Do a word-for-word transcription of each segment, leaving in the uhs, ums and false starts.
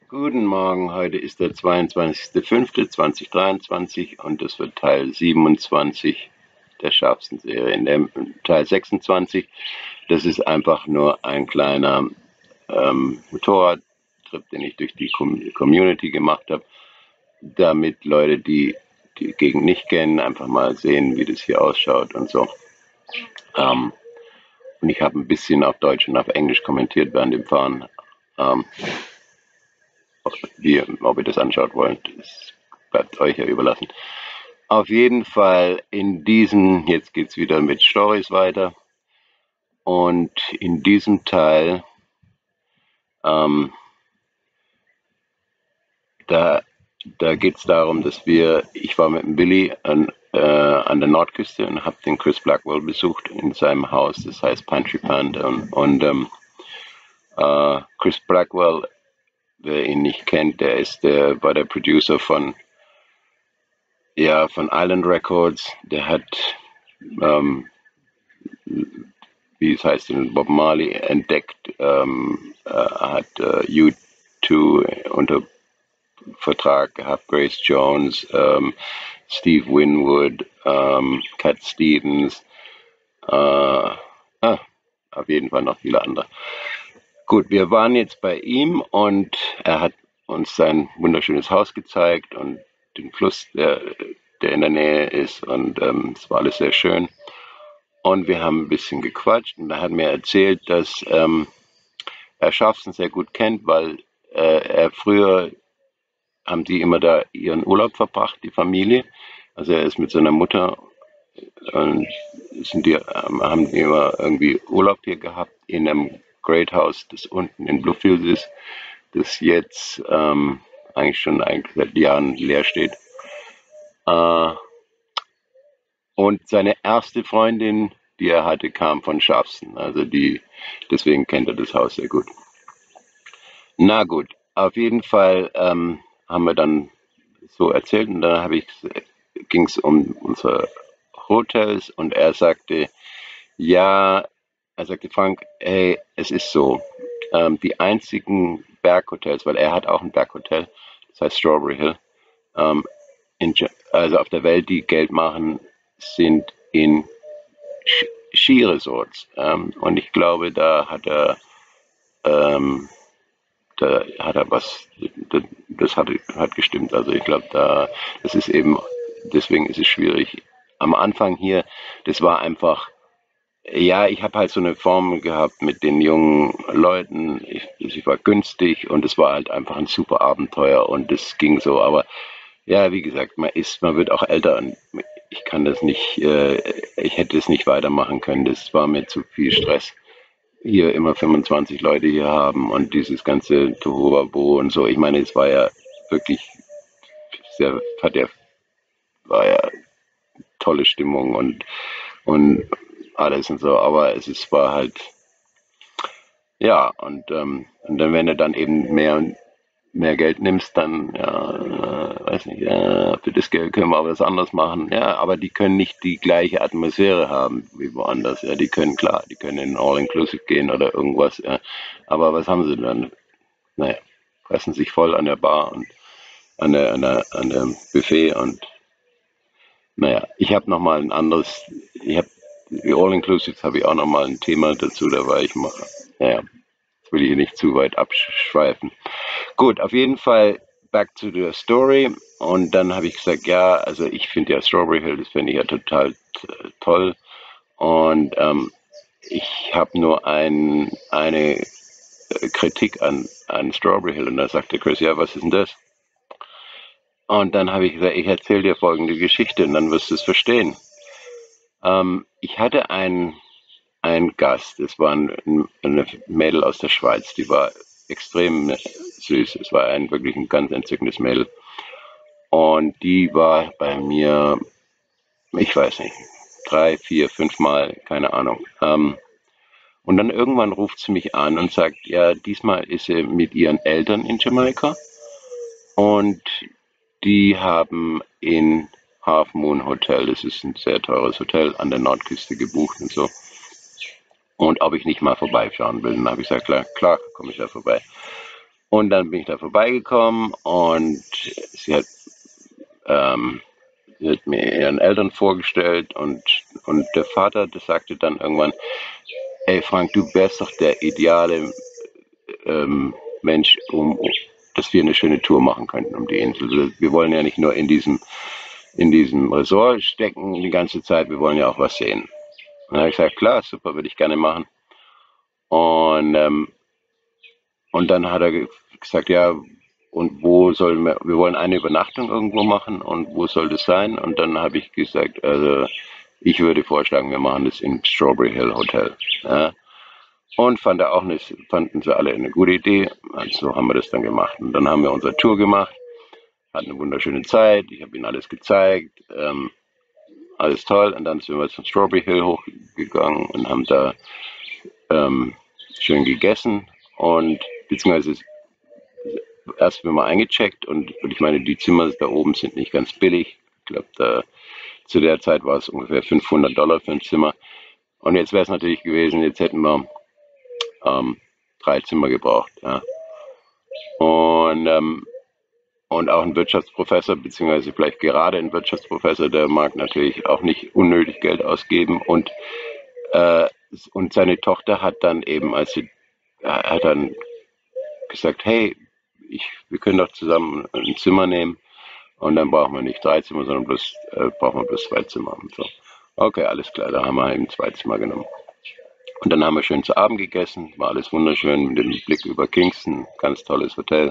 Guten Morgen, heute ist der zweiundzwanzigster fünfter zweitausenddreiundzwanzig und das wird Teil siebenundzwanzig der schärfsten Serie. In dem Teil sechsundzwanzig, das ist einfach nur ein kleiner ähm, Motorradtrip, den ich durch die Com Community gemacht habe, damit Leute, die die Gegend nicht kennen, einfach mal sehen, wie das hier ausschaut und so. Ähm, und ich habe ein bisschen auf Deutsch und auf Englisch kommentiert während dem Fahren. Ähm, Wie, ob ihr das anschaut wollt, das bleibt euch ja überlassen. Auf jeden Fall in diesem, jetzt geht es wieder mit Stories weiter. Und in diesem Teil, ähm, da, da geht es darum, dass wir, ich war mit dem Billy an, äh, an der Nordküste und habe den Chris Blackwell besucht in seinem Haus, das heißt Pantry Panda. Und, und ähm, äh, Chris Blackwell, wer ihn nicht kennt, der ist der, war der Producer von Ja, von Island Records. Der hat, ähm, wie es heißt, den Bob Marley entdeckt, ähm, äh, hat äh, U zwei unter Vertrag gehabt, Grace Jones, ähm, Steve Winwood, ähm, Cat Stevens, äh, ah, auf jeden Fall noch viele andere. Gut, wir waren jetzt bei ihm und er hat uns sein wunderschönes Haus gezeigt und den Fluss, der, der in der Nähe ist, und ähm, es war alles sehr schön. Und wir haben ein bisschen gequatscht und er hat mir erzählt, dass ähm, er Schaffsen sehr gut kennt, weil äh, er früher haben die immer da ihren Urlaub verbracht, die Familie. Also er ist mit seiner Mutter und sind die, ähm, haben die immer irgendwie Urlaub hier gehabt in einem Great House, das unten in Bluefields ist, das jetzt ähm, eigentlich schon eigentlich seit Jahren leer steht. Äh, und seine erste Freundin, die er hatte, kam von Schaffsen. Also die, deswegen kennt er das Haus sehr gut. Na gut, auf jeden Fall ähm, haben wir dann so erzählt und dann ich, ging es um unsere Hotels und er sagte, ja, er sagte, Frank, hey, es ist so, ähm, die einzigen Berghotels, weil er hat auch ein Berghotel, das heißt Strawberry Hill, ähm, in, also auf der Welt, die Geld machen, sind in Skiresorts. Ähm, und ich glaube, da hat er, ähm, da hat er was, das, das hat, hat gestimmt. Also ich glaube, da, das ist eben, deswegen ist es schwierig. Am Anfang hier, das war einfach, ja, ich habe halt so eine Form gehabt mit den jungen Leuten. Ich, ich war günstig und es war halt einfach ein super Abenteuer und es ging so. Aber ja, wie gesagt, man ist, man wird auch älter und ich kann das nicht, äh, ich hätte es nicht weitermachen können. Das war mir zu viel Stress. Hier immer fünfundzwanzig Leute hier haben und dieses ganze Tohuwabohu und so. Ich meine, es war ja wirklich sehr, hat ja, war ja tolle Stimmung und, und alles und so. Aber es ist, war halt, ja, und, ähm, und dann, wenn du dann eben mehr mehr Geld nimmst, dann, ja, äh, weiß nicht, ja, für das Geld können wir was anderes machen. Ja, aber die können nicht die gleiche Atmosphäre haben wie woanders. Ja, die können, klar, die können in All-Inclusive gehen oder irgendwas. Ja. Aber was haben sie dann? Naja, fressen sich voll an der Bar und an der, an der, an dem Buffet und naja, ich habe nochmal ein anderes, ich habe, die All-Inclusives habe ich auch nochmal ein Thema dazu, da war ich mal, naja, jetzt will ich hier nicht zu weit abschweifen. Gut, auf jeden Fall back to the story. Und dann habe ich gesagt, ja, also ich finde ja Strawberry Hill, das finde ich ja total äh, toll. Und ähm, ich habe nur ein, eine äh, Kritik an, an Strawberry Hill. Und da sagte Chris, ja, was ist denn das? Und dann habe ich gesagt, ich erzähle dir folgende Geschichte und dann wirst du es verstehen. Ähm, ich hatte einen, einen Gast, es war ein, eine Mädel aus der Schweiz, die war extrem süß. Es war ein wirklich ein ganz entzückendes Mädel. Und die war bei mir, ich weiß nicht, drei, vier, fünf Mal, keine Ahnung. Ähm, und dann irgendwann ruft sie mich an und sagt, ja, diesmal ist sie mit ihren Eltern in Jamaika und die haben in Half Moon Hotel, das ist ein sehr teures Hotel an der Nordküste, gebucht und so. Und ob ich nicht mal vorbeischauen will. Dann habe ich gesagt, klar, klar komme ich da vorbei. Und dann bin ich da vorbeigekommen und sie hat, ähm, sie hat mir ihren Eltern vorgestellt und, und der Vater, das sagte dann irgendwann, ey Frank, du wärst doch der ideale ähm, Mensch, um, um, dass wir eine schöne Tour machen könnten um die Insel. Wir wollen ja nicht nur in diesem, in diesem Resort stecken die ganze Zeit, wir wollen ja auch was sehen. Und dann habe ich gesagt, klar, super, würde ich gerne machen. Und, ähm, und dann hat er gesagt, ja, und wo sollen wir, wir wollen eine Übernachtung irgendwo machen und wo soll das sein? Und dann habe ich gesagt, also ich würde vorschlagen, wir machen das im Strawberry Hill Hotel. Ja. Und fand er auch eine, fanden sie alle eine gute Idee. Also haben wir das dann gemacht. Und dann haben wir unsere Tour gemacht, hatten eine wunderschöne Zeit. Ich habe ihnen alles gezeigt, ähm, alles toll. Und dann sind wir zum Strawberry Hill hochgegangen und haben da ähm, schön gegessen und beziehungsweise erst sind wir mal eingecheckt und ich meine, die Zimmer da oben sind nicht ganz billig. Ich glaube, zu der Zeit war es ungefähr fünfhundert Dollar für ein Zimmer. Und jetzt wäre es natürlich gewesen, jetzt hätten wir ähm, drei Zimmer gebraucht. Ja. Und, ähm, und auch ein Wirtschaftsprofessor, beziehungsweise vielleicht gerade ein Wirtschaftsprofessor, der mag natürlich auch nicht unnötig Geld ausgeben. Und, äh, und seine Tochter hat dann eben, als sie hat dann gesagt, hey, ich, wir können doch zusammen ein Zimmer nehmen und dann brauchen wir nicht drei Zimmer, sondern bloß, äh, brauchen wir bloß zwei Zimmer und so. Okay, alles klar, da haben wir eben zwei Zimmer genommen. Und dann haben wir schön zu Abend gegessen, war alles wunderschön mit dem Blick über Kingston, ganz tolles Hotel.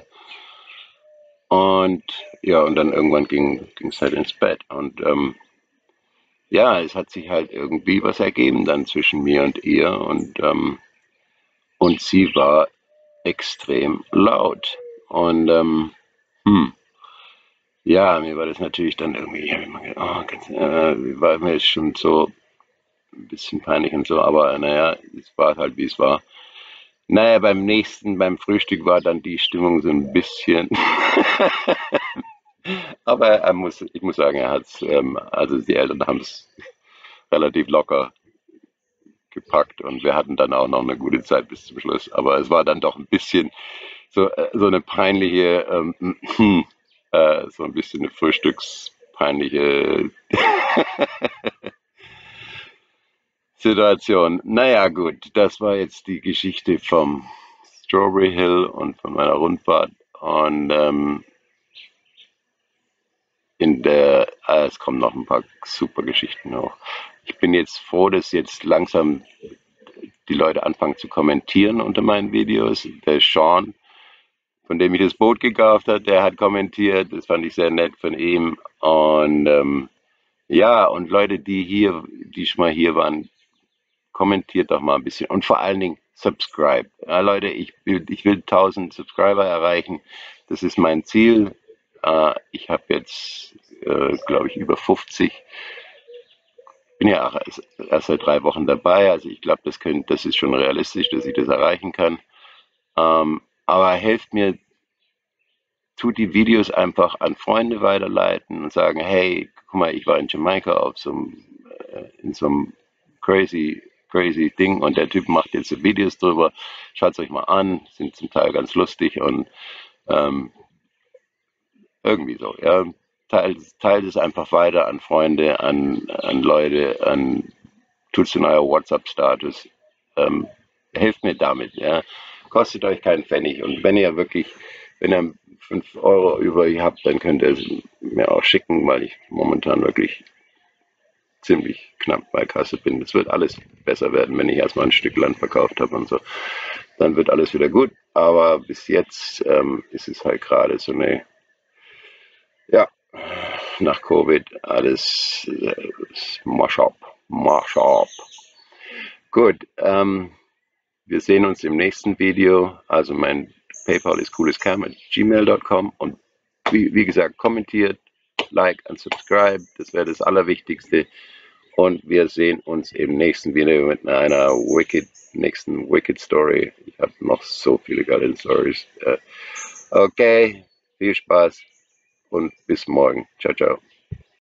Und ja, und dann irgendwann ging es halt ins Bett. Und ähm, ja, es hat sich halt irgendwie was ergeben dann zwischen mir und ihr. Und, ähm, und sie war extrem laut. Und ähm, hm, ja, mir war das natürlich dann irgendwie, ich hab immer gedacht, oh, ganz, äh, war mir schon so ein bisschen peinlich und so, aber naja, es war halt wie es war. Naja, beim nächsten, beim Frühstück war dann die Stimmung so ein bisschen. Aber er muss, ich muss sagen, er hat's, ähm, also die Eltern haben es relativ locker gepackt und wir hatten dann auch noch eine gute Zeit bis zum Schluss. Aber es war dann doch ein bisschen so, äh, so eine peinliche, ähm, äh, so ein bisschen eine frühstückspeinliche Situation. Naja, gut, das war jetzt die Geschichte vom Strawberry Hill und von meiner Rundfahrt. Und ähm, in der, ah, es kommen noch ein paar super Geschichten hoch. Ich bin jetzt froh, dass jetzt langsam die Leute anfangen zu kommentieren unter meinen Videos. Der Sean, von dem ich das Boot gekauft habe, der hat kommentiert. Das fand ich sehr nett von ihm. Und ähm, ja, und Leute, die hier, die schon mal hier waren, kommentiert doch mal ein bisschen. Und vor allen Dingen subscribe. Ja, Leute, ich will, ich will tausend Subscriber erreichen. Das ist mein Ziel. Äh, ich habe jetzt, äh, glaube ich, über fünfzig. Bin ja auch erst, erst seit drei Wochen dabei. Also ich glaube, das, das ist schon realistisch, dass ich das erreichen kann. Ähm, aber helft mir, tut die Videos einfach an Freunde weiterleiten und sagen, hey, guck mal, ich war in Jamaika auf so einem, äh, in so einem crazy, crazy Ding und der Typ macht jetzt so Videos drüber. Schaut es euch mal an, sind zum Teil ganz lustig und ähm, irgendwie so, ja. Teilt, teilt es einfach weiter an Freunde, an, an Leute, an tut's in euer WhatsApp-Status. Ähm, helft mir damit, ja. Kostet euch keinen Pfennig. Und wenn ihr wirklich, wenn ihr fünf Euro übrig habt, dann könnt ihr es mir auch schicken, weil ich momentan wirklich ziemlich knapp bei Kasse bin. Es wird alles besser werden, wenn ich erstmal ein Stück Land verkauft habe und so. Dann wird alles wieder gut. Aber bis jetzt ähm, ist es halt gerade so eine, ja, nach Covid alles äh, Marsch ab, Marsch ab. Gut, ähm, wir sehen uns im nächsten Video. Also mein PayPal ist coolescam at gmail dot com und wie, wie gesagt, kommentiert, like und subscribe. Das wäre das Allerwichtigste. Und wir sehen uns im nächsten Video mit einer Wicked, nächsten Wicked Story. Ich habe noch so viele geile Stories. Okay, viel Spaß und bis morgen. Ciao, ciao.